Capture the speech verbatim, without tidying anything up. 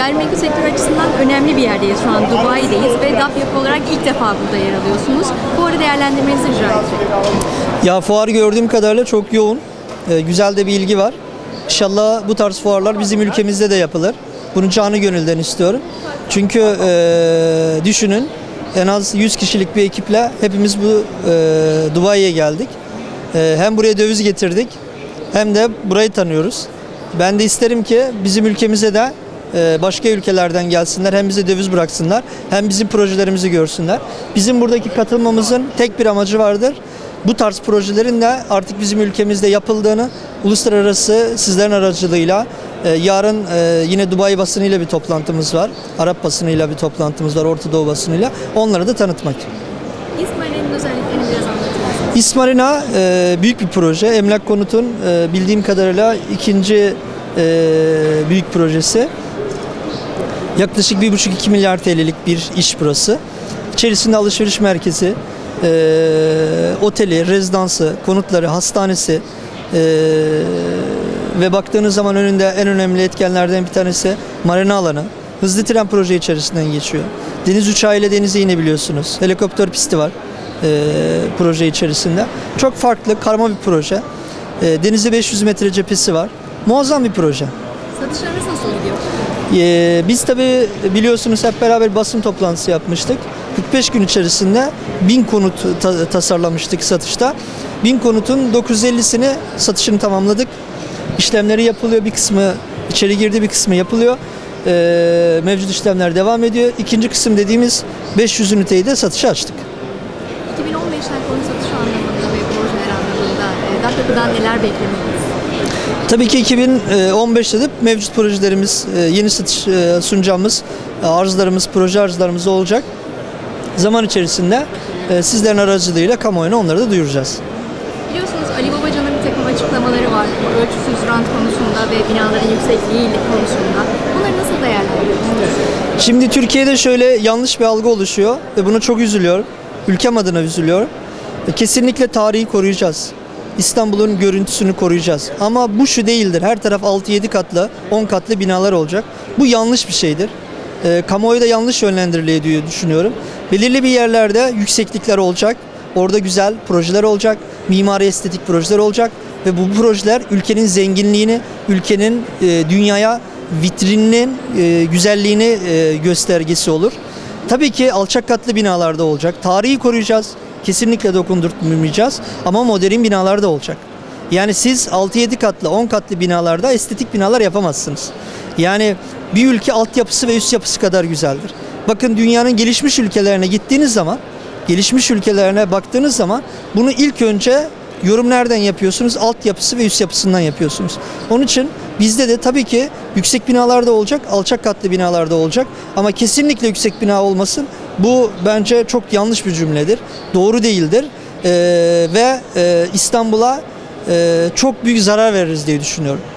Gayrimenkul sektörü açısından önemli bir yerdeyiz şu an. Dubai'deyiz ve D A P Yapı olarak ilk defa burada yer alıyorsunuz. Fuarı değerlendirmenizi rica edeceğim. Ya fuarı gördüğüm kadarıyla çok yoğun. Ee, güzel de bir ilgi var. İnşallah bu tarz fuarlar bizim ülkemizde de yapılır. Bunu canı gönülden istiyorum. Çünkü e, düşünün en az yüz kişilik bir ekiple hepimiz bu e, Dubai'ye geldik. E, hem buraya döviz getirdik hem de burayı tanıyoruz. Ben de isterim ki bizim ülkemize de e, başka ülkelerden gelsinler, hem bize döviz bıraksınlar hem bizim projelerimizi görsünler. Bizim buradaki katılmamızın tek bir amacı vardır. Bu tarz projelerin de artık bizim ülkemizde yapıldığını uluslararası sizlerin aracılığıyla e, yarın e, yine Dubai basınıyla bir toplantımız var. Arap basınıyla bir toplantımız var, Orta Doğu basınıyla. Onları da tanıtmak. İsmail'in özelliklerini biraz anlatır. İsmarina e, büyük bir proje. Emlak Konut'un e, bildiğim kadarıyla ikinci e, büyük projesi. Yaklaşık bir buçuk iki milyar T L'lik bir iş burası. İçerisinde alışveriş merkezi, e, oteli, rezidansı, konutları, hastanesi e, ve baktığınız zaman önünde en önemli etkenlerden bir tanesi marina alanı. Hızlı tren proje içerisinden geçiyor. Deniz uçağıyla denize inebiliyorsunuz. Helikopter pisti var e, proje içerisinde. Çok farklı, karma bir proje. E, denizde beş yüz metre cephesi var. Muazzam bir proje. Satışlarınız nasıl gidiyor? Ee, biz tabii biliyorsunuz hep beraber basın toplantısı yapmıştık. kırk beş gün içerisinde bin konut ta tasarlamıştık satışta. bin konutun dokuz yüz ellisini satışını tamamladık. İşlemleri yapılıyor. Bir kısmı içeri girdi, bir kısmı yapılıyor. Ee, mevcut işlemler devam ediyor. İkinci kısım dediğimiz beş yüz üniteyi de satışa açtık. iki bin on beşten konut satışı anlamında ve projeler anlamında D A P Yapı'dan neler beklemeliyiz? Tabii ki iki bin on beşte de mevcut projelerimiz, yeni satış sunacağımız arzlarımız, proje arzlarımız olacak. Zaman içerisinde sizlerin aracılığıyla kamuoyuna onları da duyuracağız. Biliyorsunuz Ali Babacan'ın bir takım açıklamaları var. Ölçüsüz rant konusunda ve binaların yüksekliği konusunda. Bunları nasıl değerlendiriyorsunuz? Şimdi Türkiye'de şöyle yanlış bir algı oluşuyor ve buna çok üzülüyorum. Ülkem adına üzülüyorum. Kesinlikle tarihi koruyacağız. İstanbul'un görüntüsünü koruyacağız. Ama bu şu değildir. Her taraf altı yedi katlı, on katlı binalar olacak. Bu yanlış bir şeydir. E, kamuoyu da yanlış yönlendiriliyor diye düşünüyorum. Belirli bir yerlerde yükseklikler olacak. Orada güzel projeler olacak. Mimari estetik projeler olacak. Ve bu projeler ülkenin zenginliğini, ülkenin e, dünyaya vitrininin e, güzelliğini e, göstergesi olur. Tabii ki alçak katlı binalarda olacak. Tarihi koruyacağız. Kesinlikle dokundurtmayacağız ama modern binalar da olacak. Yani siz altı yedi katlı, on katlı binalarda estetik binalar yapamazsınız. Yani bir ülke altyapısı ve üst yapısı kadar güzeldir. Bakın dünyanın gelişmiş ülkelerine gittiğiniz zaman, gelişmiş ülkelerine baktığınız zaman bunu ilk önce yorum nereden yapıyorsunuz? Altyapısı ve üst yapısından yapıyorsunuz. Onun için bizde de tabii ki yüksek binalar da olacak, alçak katlı binalar da olacak ama kesinlikle yüksek bina olmasın. Bu bence çok yanlış bir cümledir. Doğru değildir. Ee, ve e, İstanbul'a e, çok büyük zarar veririz diye düşünüyorum.